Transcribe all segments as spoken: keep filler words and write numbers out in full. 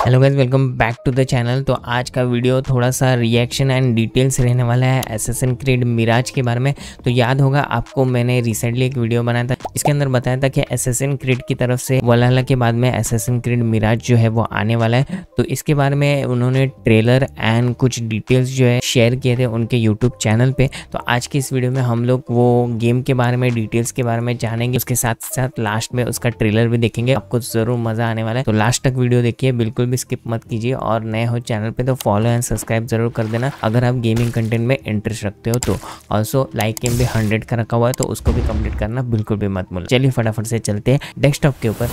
Hello guys, welcome back to the channel. तो आज का वीडियो थोड़ा सा रिएक्शन एंड डिटेल्स रहने वाला है एसेसिन क्रीड मिराज के बारे में। तो याद होगा आपको, मैंने रिसेंटली एक वीडियो बनाया था, इसके अंदर बताया था कि एसेसिन क्रीड की तरफ से वलहल्ला के बाद में एसेसिन क्रीड मिराज जो है वो आने वाला है। तो इसके बारे में उन्होंने ट्रेलर एंड कुछ डिटेल्स जो है शेयर किए थे उनके यूट्यूब चैनल पे। तो आज की इस वीडियो में हम लोग वो गेम के बारे में, डिटेल्स के बारे में जानेंगे, उसके साथ साथ लास्ट में उसका ट्रेलर भी देखेंगे। आपको जरूर मजा आने वाला है, तो लास्ट तक वीडियो देखिए, बिल्कुल भी स्किप मत कीजिए। और नए हो चैनल पे तो फॉलो एंड सब्सक्राइब जरूर कर देना अगर आप गेमिंग कंटेंट में इंटरेस्ट रखते हो तो। ऑल्सो लाइक एम भी हंड्रेड का रखा हुआ है, तो उसको भी कंप्लीट करना बिल्कुल भी मत भूलना। चलिए फटाफट से चलते हैं डेस्कटॉप के ऊपर।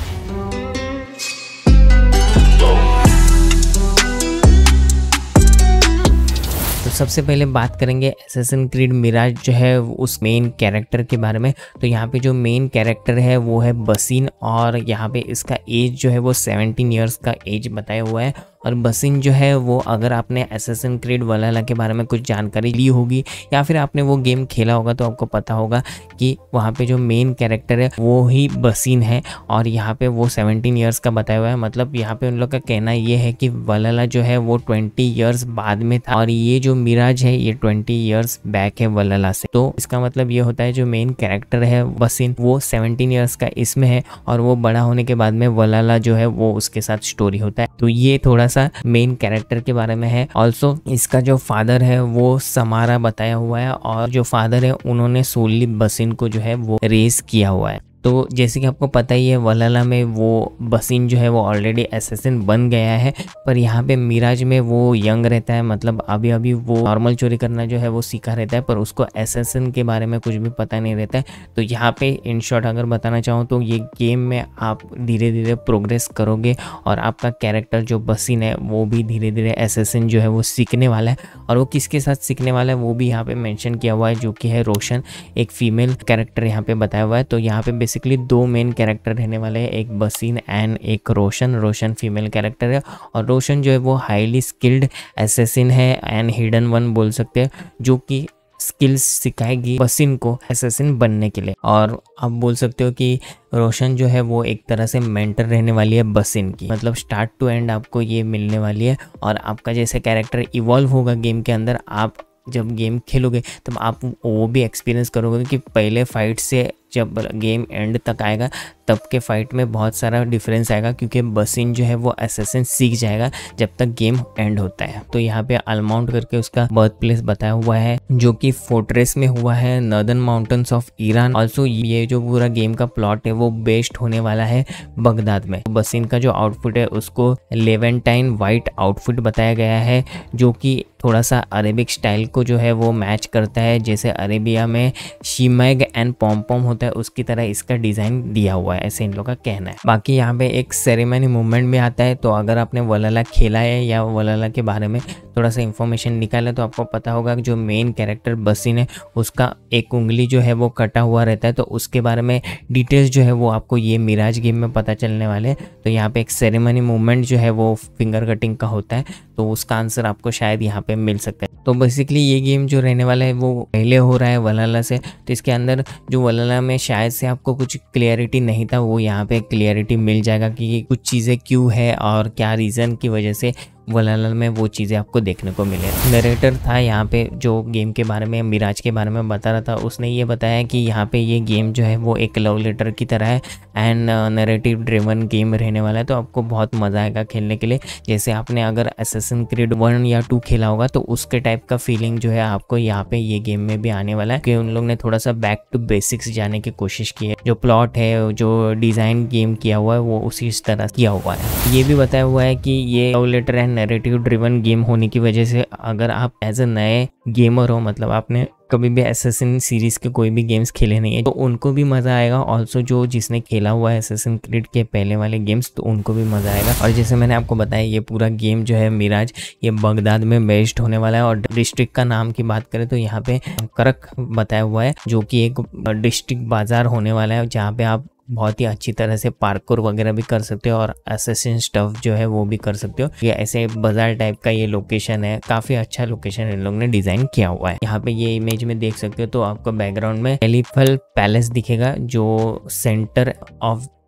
सबसे पहले बात करेंगे एसेसिन क्रीड मिराज जो है उस मेन कैरेक्टर के बारे में। तो यहाँ पे जो मेन कैरेक्टर है वो है बसीन, और यहाँ पे इसका एज जो है वो सेवनटीन इयर्स का एज बताया हुआ है। और बसीन जो है वो, अगर आपने एसेसिन क्रीड वलहल्ला के बारे में कुछ जानकारी ली होगी या फिर आपने वो गेम खेला होगा तो आपको पता होगा कि वहाँ पे जो मेन कैरेक्टर है वो ही बसीन है, और यहाँ पे वो सेवनटीन इयर्स का बताया हुआ है। मतलब यहाँ पे उन लोग का कहना ये है कि वलहल्ला जो है वो ट्वेंटी इयर्स बाद में था, और ये जो मिराज है ये ट्वेंटी इयर्स बैक है वलहल्ला से। तो इसका मतलब ये होता है जो मेन कैरेक्टर है बसीन वो सेवनटीन इयर्स का इसमें है, और वो बड़ा होने के बाद में वलहल्ला जो है वो उसके साथ स्टोरी होता है। तो ये थोड़ा सा मेन कैरेक्टर के बारे में है। ऑल्सो इसका जो फादर है वो समारा बताया हुआ है, और जो फादर है उन्होंने सोली बसीन को जो है वो रेस किया हुआ है। तो जैसे कि आपको पता ही है वलहल्ला में वो बसीन जो है वो ऑलरेडी एसेसिन बन गया है, पर यहाँ पे मिराज में वो यंग रहता है। मतलब अभी अभी वो नॉर्मल चोरी करना जो है वो सीखा रहता है, पर उसको एसेसिन के बारे में कुछ भी पता नहीं रहता है। तो यहाँ पे इन शॉर्ट अगर बताना चाहूँ तो ये गेम में आप धीरे धीरे प्रोग्रेस करोगे, और आपका कैरेक्टर जो बसीन है वो भी धीरे धीरे एसेसिन जो है वो सीखने वाला है। और वो किसके साथ सीखने वाला है वो भी यहाँ पे मेंशन किया हुआ है, जो कि है रोशन, एक फीमेल कैरेक्टर यहाँ पे बताया हुआ है। तो यहाँ पे बेसिकली दो मेन कैरेक्टर रहने वाले हैं, एक बसीन एंड एक रोशन। रोशन फीमेल कैरेक्टर है, और रोशन जो है वो हाईली स्किल्ड एसेसिन है एंड हिडन वन बोल सकते हैं, जो कि स्किल्स सिखाएगी बसीन को एसेसिन बनने के लिए। और आप बोल सकते हो कि रोशन जो है वो एक तरह से मेंटर रहने वाली है बसीन की। मतलब स्टार्ट टू एंड आपको ये मिलने वाली है, और आपका जैसे कैरेक्टर इवॉल्व होगा गेम के अंदर, आप जब गेम खेलोगे तब आप वो भी एक्सपीरियंस करोगे कि पहले फाइट से जब गेम एंड तक आएगा तब के फाइट में बहुत सारा डिफरेंस आएगा, क्योंकि बसीन जो है वो एसेसिन सीख जाएगा जब तक गेम एंड होता है। तो यहाँ पे अल्माउंट करके उसका बर्थ प्लेस बताया हुआ है, जो कि फोर्ट्रेस में हुआ है, northern mountains of Iran. Also ये जो पूरा गेम का प्लॉट है वो बेस्ड होने वाला है बगदाद में। बसीन का जो आउटफिट है उसको लेवेंटाइन वाइट आउटफिट बताया गया है, जो कि थोड़ा सा अरेबिक स्टाइल को जो है वो मैच करता है। जैसे अरेबिया में शिमैग एंड पॉम-पॉम होता है उसकी तरह इसका डिज़ाइन दिया हुआ है, ऐसे इन लोग का कहना है। बाकी यहाँ पे एक सेरेमनी मूवमेंट भी आता है। तो अगर आपने वलहल्ला खेला है या वलहल्ला के बारे में थोड़ा सा इन्फॉर्मेशन निकाला तो आपको पता होगा कि जो मेन कैरेक्टर बसीन है उसका एक उंगली जो है वो कटा हुआ रहता है। तो उसके बारे में डिटेल्स जो है वो आपको ये मिराज गेम में पता चलने वाले हैं। तो यहाँ पे एक सेरेमनी मूवमेंट जो है वो फिंगर कटिंग का होता है, तो उसका आंसर आपको शायद यहाँ पे मिल सकता है। तो बेसिकली ये गेम जो रहने वाला है वो पहले हो रहा है वलहल्ला से। तो इसके अंदर जो वलहल्ला में शायद से आपको कुछ क्लियरिटी नहीं था, वो यहाँ पे क्लियरिटी मिल जाएगा कि कुछ चीज़ें क्यों है और क्या रीज़न की वजह से वलहल्ला में वो चीज़ें आपको देखने को मिले। नरेटर था यहाँ पे जो गेम के बारे में, मिराज के बारे में बता रहा था, उसने ये बताया कि यहाँ पे ये गेम जो है वो एक लव लेटर की तरह है एंड नरेटिव ड्रिवन गेम रहने वाला है। तो आपको बहुत मज़ा आएगा खेलने के लिए। जैसे आपने अगर एसेसिन क्रीड वन या टू खेला होगा तो उसके टाइप का फीलिंग जो है आपको यहाँ पे ये गेम में भी आने वाला है, कि उन लोग ने थोड़ा सा बैक टू बेसिक्स जाने की कोशिश की है। जो प्लॉट है, जो डिज़ाइन गेम किया हुआ है वो उसी तरह किया हुआ है। ये भी बताया हुआ है कि ये love letter and narrative driven game होने की वजह से अगर आप एज अ नए गेमर हो, मतलब आपने कभी भी एसेसिन सीरीज के कोई भी गेम्स खेले नहीं है, तो उनको भी मज़ा आएगा। ऑल्सो जो जिसने खेला हुआ है एसेसिन क्रीड के पहले वाले गेम्स, तो उनको भी मज़ा आएगा। और जैसे मैंने आपको बताया ये पूरा गेम जो है मिराज ये बगदाद में बेस्ड होने वाला है। और डिस्ट्रिक्ट का नाम की बात करें तो यहाँ पे करक बताया हुआ है, जो कि एक डिस्ट्रिक्ट बाजार होने वाला है, जहाँ पे आप बहुत ही अच्छी तरह से पार्कोर वगैरह भी कर सकते हो और एसेसिन स्टफ जो है वो भी कर सकते हो। ये ऐसे बाजार टाइप का ये लोकेशन है, काफी अच्छा लोकेशन इन लोगों ने डिजाइन किया हुआ है। यहाँ पे ये इमेज में देख सकते हो तो आपको बैकग्राउंड में एलिफल पैलेस दिखेगा, जो सेंटर ऑफ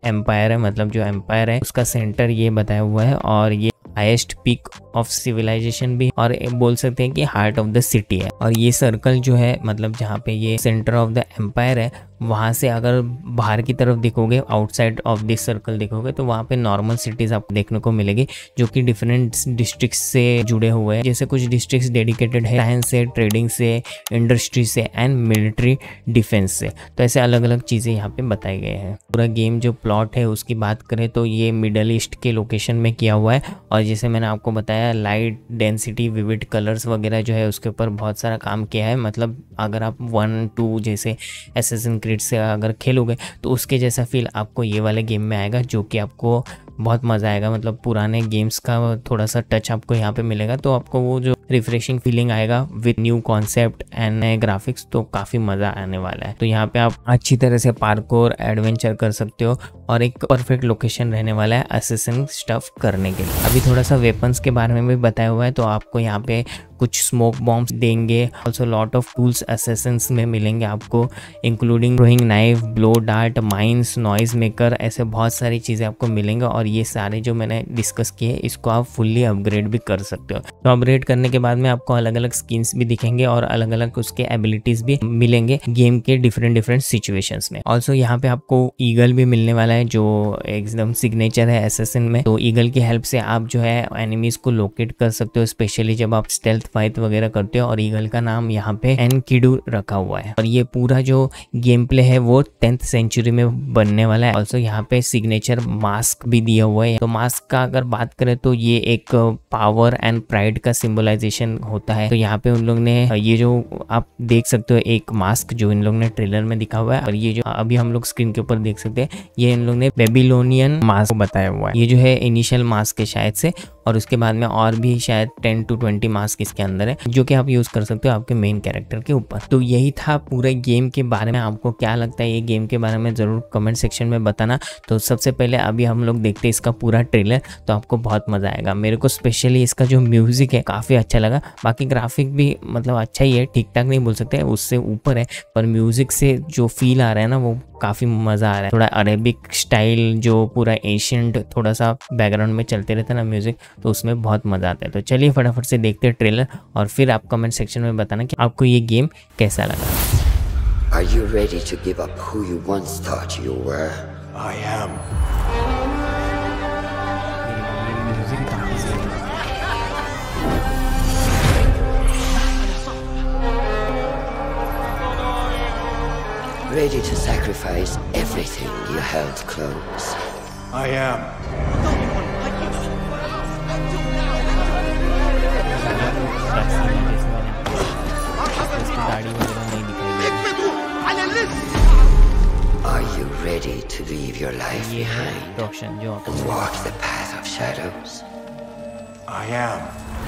एम्पायर है, मतलब जो एम्पायर है उसका सेंटर ये बताया हुआ है, और ये हाईएस्ट पीक ऑफ सिविलाइजेशन भी, और बोल सकते हैं कि हार्ट ऑफ द सिटी है। और ये सर्कल जो है, मतलब जहाँ पे ये सेंटर ऑफ द एम्पायर है, वहाँ से अगर बाहर की तरफ देखोगे, आउटसाइड ऑफ दिस सर्कल देखोगे, तो वहाँ पे नॉर्मल सिटीज आपको देखने को मिलेगी जो कि डिफरेंट डिस्ट्रिक्ट से जुड़े हुए हैं। जैसे कुछ डिस्ट्रिक्ट डेडिकेटेड है साइंस से, ट्रेडिंग से, इंडस्ट्री से एंड मिलिट्री डिफेंस से। तो ऐसे अलग अलग चीज़ें यहाँ पे बताई गए हैं। पूरा गेम जो प्लॉट है उसकी बात करें तो ये मिडल ईस्ट के लोकेशन में किया हुआ है, और जैसे मैंने आपको बताया लाइट डेंसिटी, विविड कलर्स वगैरह जो है उसके ऊपर बहुत सारा काम किया है। मतलब अगर आप वन टू जैसे एसेसिन क्रीड से अगर खेलोगे तो उसके जैसा फील आपको ये वाले गेम में आएगा, जो कि आपको बहुत मज़ा आएगा। मतलब पुराने गेम्स का थोड़ा सा टच आपको यहाँ पे मिलेगा, तो आपको वो जो रिफ्रेशिंग फीलिंग आएगा विद न्यू कॉन्सेप्ट एंड नए ग्राफिक्स, तो काफ़ी मज़ा आने वाला है। तो यहाँ पे आप अच्छी तरह से पार्कोर एडवेंचर कर सकते हो, और एक परफेक्ट लोकेशन रहने वाला है असेसिन स्टफ करने के लिए। अभी थोड़ा सा वेपन्स के बारे में भी बताया हुआ है, तो आपको यहाँ पे कुछ स्मोक बॉम्ब्स देंगे, also lot of tools assassins में मिलेंगे आपको, including throwing knife, blow dart, mines, noise maker, ऐसे बहुत सारी चीज़ें आपको मिलेंगे। और ये सारे जो मैंने डिस्कस किए इसको आप फुल्ली अपग्रेड भी कर सकते हो। तो अपग्रेड करने के बाद में आपको अलग अलग स्किन्स भी दिखेंगे और अलग अलग उसके एबिलिटीज भी मिलेंगे गेम के डिफरेंट डिफरेंट सिचुएशंस में। ऑल्सो यहाँ पे आपको ईगल भी मिलने वाला है, जो एकदम सिग्नेचर है एसेसिन में। तो ईगल की हेल्प से आप जो है एनिमीज को लोकेट कर सकते हो, स्पेशली जब आप स्टेल्थ फाइट वगैरह करते हो। और ईगल का नाम यहाँ पे एनकिडू रखा हुआ है। और ये पूरा जो गेम प्ले है वो टेंथ सेंचुरी में बनने वाला है। ऑल्सो यहाँ पे सिग्नेचर मास्क भी दिया हुआ है। तो मास्क का अगर बात करें तो ये एक पावर एंड प्राइड का सिंबलाइजेशन होता है। तो यहाँ पे उन लोग ने ये जो आप देख सकते हो एक मास्क जो इन लोग ने ट्रेलर में दिखा हुआ है, और ये जो अभी हम लोग स्क्रीन के ऊपर देख सकते हैं ये इन लोग ने बेबीलोनियन मास्क बताया हुआ है। ये जो है इनिशियल मास्क है शायद से, और उसके बाद में और भी शायद टेन टू ट्वेंटी मास्क इसके अंदर है, जो कि आप यूज कर सकते हो आपके मेन कैरेक्टर के ऊपर। तो यही था पूरे गेम के बारे में। आपको क्या लगता है ये गेम के बारे में जरूर कमेंट सेक्शन में बताना। तो सबसे पहले अभी हम लोग देखते हैं इसका पूरा ट्रेलर, तो आपको बहुत मजा आएगा। मेरे को स्पेशली इसका जो म्यूजिक है काफी अच्छा लगा। बाकी ग्राफिक भी मतलब अच्छा ही है, ठीक ठाक नहीं बोल सकते, उससे ऊपर है, पर म्यूजिक से जो फील आ रहा है ना वो काफी मजा आ रहा है। थोड़ा अरेबिक स्टाइल जो पूरा एशियंट थोड़ा सा बैकग्राउंड में चलते रहता है ना म्यूजिक, तो उसमें बहुत मजा आता है। तो चलिए फटाफट से देखते हैं ट्रेलर, और फिर आप कमेंट सेक्शन में बताना कि आपको ये गेम कैसा लगा। Are you ready to give up who you once thought you were? I am. Ready to sacrifice everything you held close? I am. Are you ready to leave your life behind रोशन जो and walk the path of shadows? I am.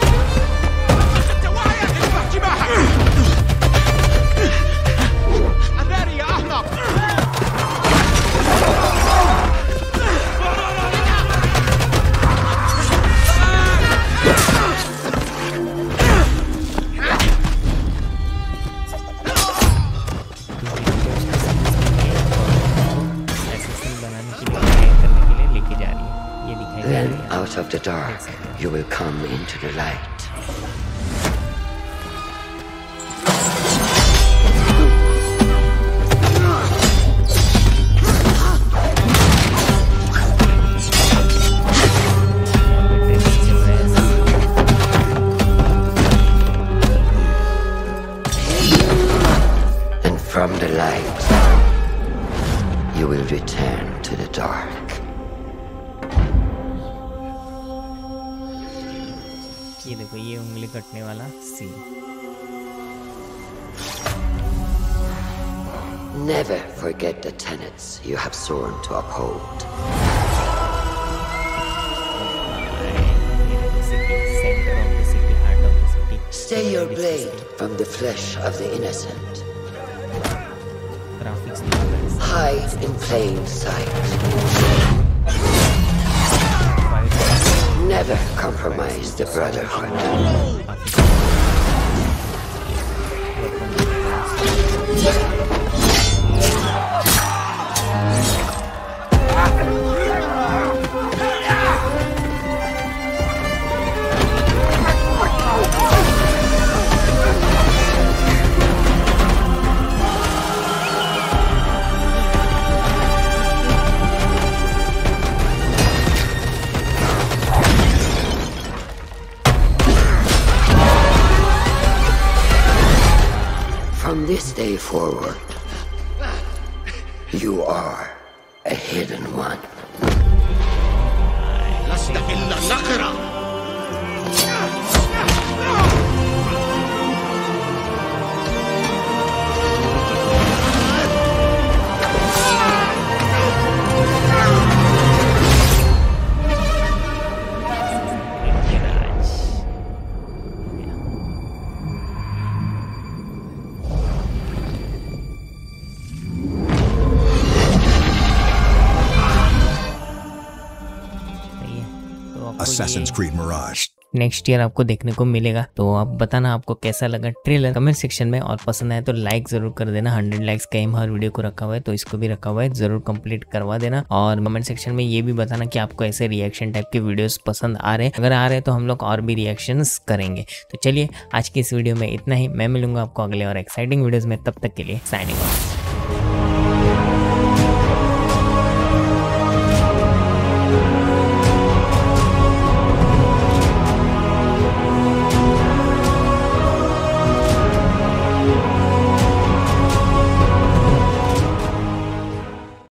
Then out of the dark, you will come into the light. And from the light, you will return to the dark. ये देखो ये उंगली कटने वाला scene. Never forget the tenets you have sworn to uphold. Stay your blade from the flesh of the innocent. Hide in plain sight. Never compromise the Brotherhood. From this day forward, you are a hidden one. لست إلا نقرة. Assassin's Creed Mirage. Next year आपको देखने को मिलेगा। तो आप बताना आपको कैसा लगा ट्रेलर कमेंट सेक्शन में, और पसंद आए तो लाइक जरूर कर देना। हंड्रेड लाइक्स का एम हर वीडियो को रखा हुआ है, तो इसको भी रखा हुआ है, जरूर कंप्लीट करवा देना। और कमेंट सेक्शन में ये भी बताना कि आपको ऐसे रिएक्शन टाइप के वीडियोस पसंद आ रहे हैं। अगर आ रहे हैं तो हम लोग और भी रिएक्शंस करेंगे। तो चलिए आज की इस वीडियो में इतना ही। मैं मिलूंगा आपको अगले और एक्साइटिंग वीडियोज में, तब तक के लिए साइनिंग ऑफ।